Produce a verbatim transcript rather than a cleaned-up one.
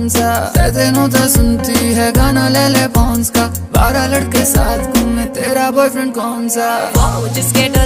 कौन सा, तेनों तो सुनती है गाना ले ले पॉन्स का, बारह लड़के साथ घूमे तेरा बॉयफ्रेंड कौन सा, जिसके डर